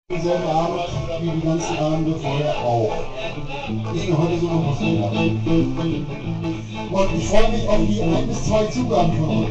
Dieselbe Arbeit wie die ganzen Abende vorher auch. Ich bin heute so noch was mehr. Und ich freue mich auf die 1 bis 2 Zugaben von euch.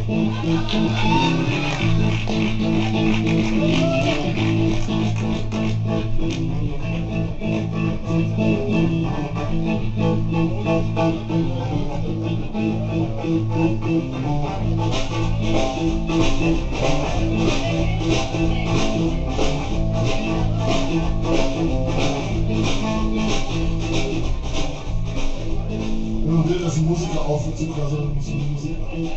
Wenn man will, dass ein Musiker aufhört zu quasseln, dann muss man die Musik machen.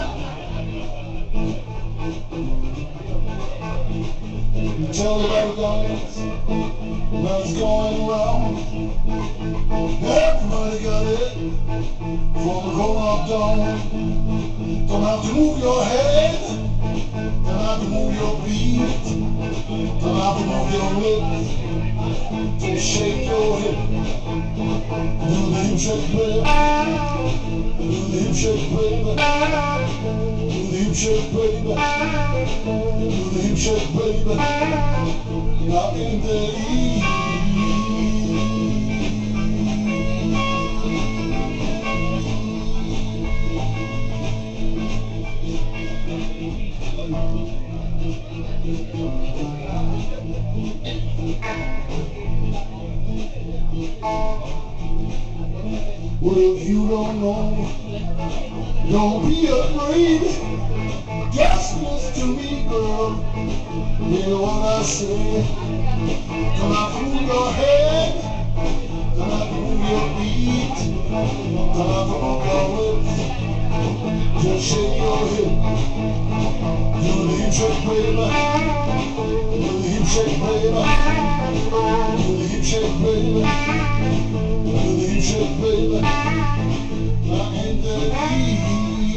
You tell everybody what's going wrong. Everybody got it from the corner of dawn. Don't have to move your head, don't have to move your feet, don't have to move your lips. Just shake your hip. Do the hip shake, baby. Do the hip shake, baby. Do the hip shake, baby. Do the hip shake, baby. Now in the east. Well, if you don't know, don't be afraid. Just listen to me, girl. Hear what I say. Come out, move your head. Come out, move your feet. Come out, move your lips. Just shake your hip. Do the hip shake, baby. Do the hip shake, baby. Do the hip shake, baby. Do the hip shake, baby. Now ain't that easy?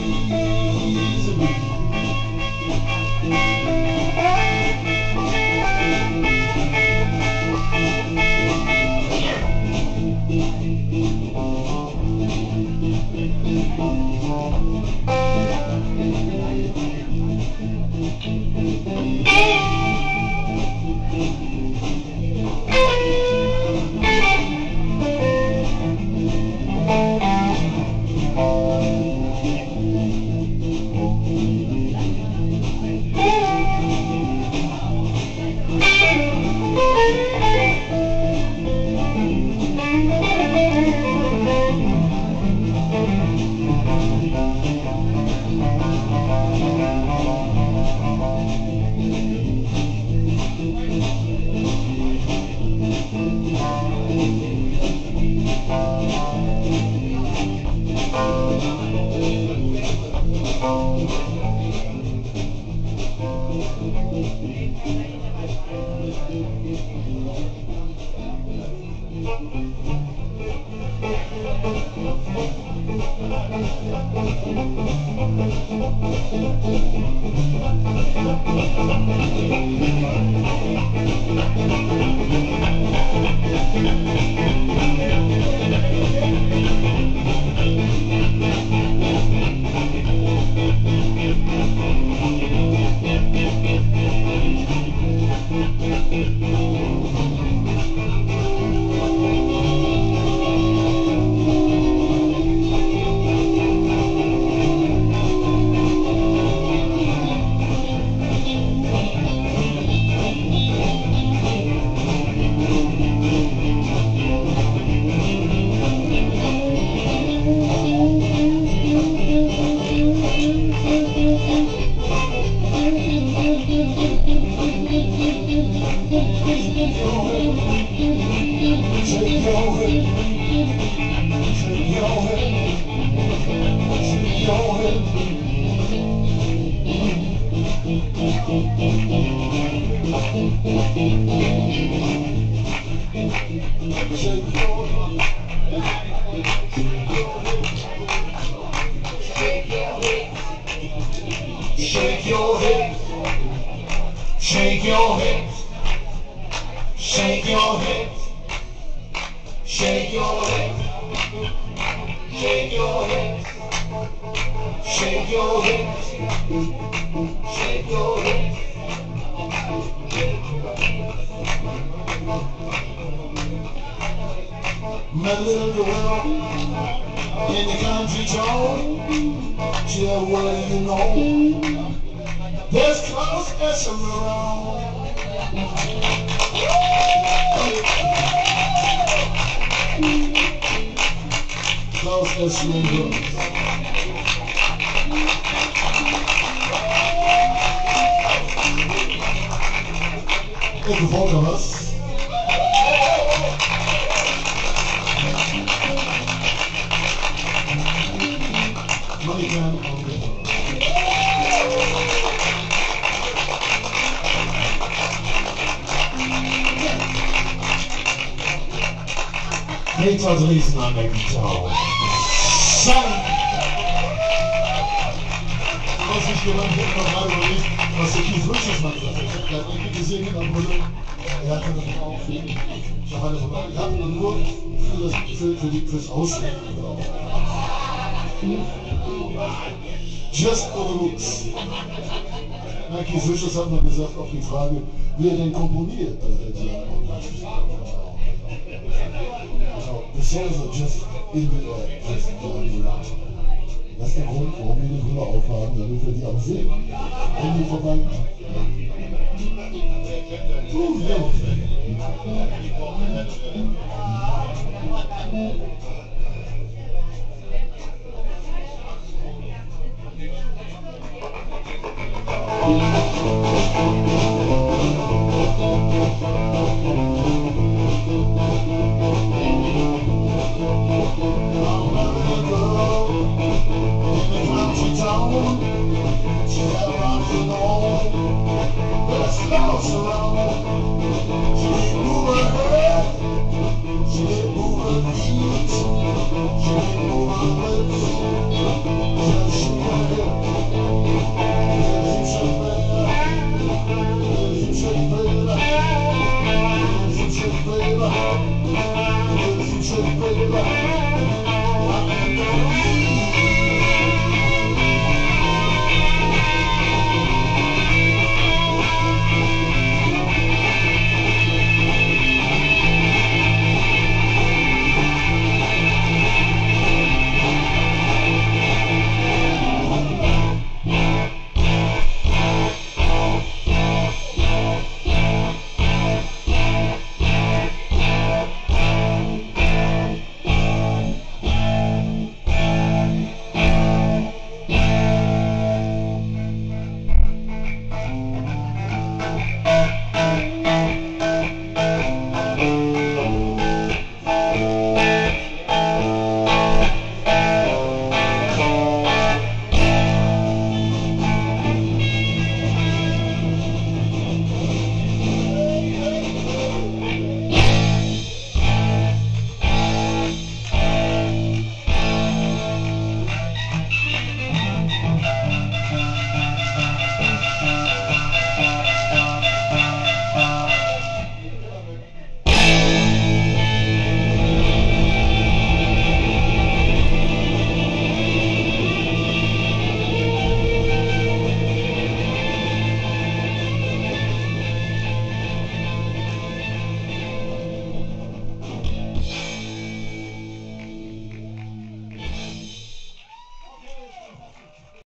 Shake your hips, shake your hips, shake your hips, shake your hips, shake your hips, shake your hips, shake your hips. My little girl in the country town, yeah, what do you know? There's clowns dancing around. Clowns dancing around. Ik bevond er was. Money can on the Peter Driessennen an der Gitarre. Was ich genannt habe, noch mal überlegt, was der Keith Richards mal gesagt hat. Er hat irgendwie gesehen in der Mulle, er hatte das auch für ihn. Ich hatte nur fürs Aussehen gebraucht. Just for the looks. Keith Richards hat mal gesagt auf die Frage, wie er denn komponiert. The songs are just in the air, just das ist der Grund, warum wir die Brille aufhaben, damit wir die auch sehen, wenn die vorbei. She had rocks and roll, there's clouds around.